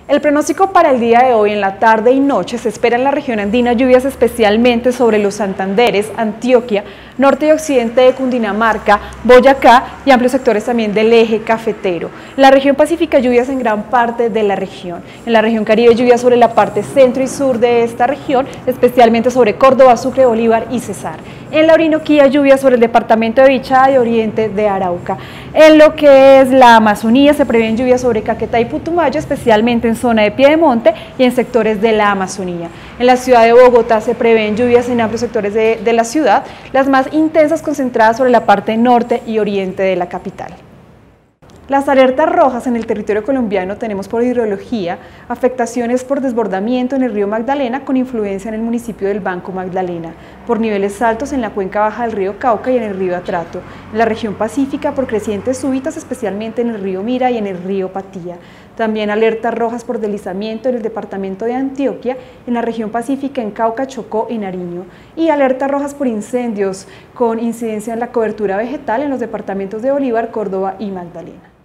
El pronóstico para el día de hoy, en la tarde y noche, se espera en la región andina lluvias especialmente sobre los Santanderes, Antioquia, norte y occidente de Cundinamarca, Boyacá y amplios sectores también del eje cafetero. En la región pacífica, lluvias en gran parte de la región. En la región Caribe, lluvias sobre la parte centro y sur de esta región, especialmente sobre Córdoba, Sucre, Bolívar y Cesar. En la Orinoquía, lluvias sobre el departamento de Bichada y oriente de Arauca. En lo que es la Amazonía, se prevén lluvias sobre Caquetá y Putumayo, especialmente en zona de Piedemonte y en sectores de la Amazonía. En la ciudad de Bogotá se prevén lluvias en amplios sectores de la ciudad, las más intensas concentradas sobre la parte norte y oriente de la capital. Las alertas rojas en el territorio colombiano tenemos por hidrología, afectaciones por desbordamiento en el río Magdalena con influencia en el municipio del Banco Magdalena, por niveles altos en la cuenca baja del río Cauca y en el río Atrato, en la región pacífica por crecientes súbitas especialmente en el río Mira y en el río Patía. También alertas rojas por deslizamiento en el departamento de Antioquia, en la región pacífica en Cauca, Chocó y Nariño. Y alertas rojas por incendios con incidencia en la cobertura vegetal en los departamentos de Bolívar, Córdoba y Magdalena.